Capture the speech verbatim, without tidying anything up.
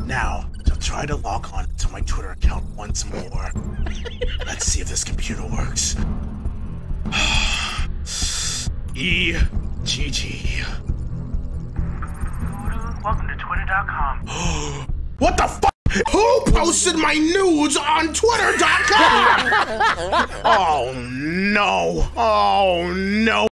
Now, to try to log on to my Twitter account once more. Let's see if this computer works. E G G. Welcome to Twitter dot com. What the fuck? Who posted my nudes on Twitter dot com? Oh no. Oh no.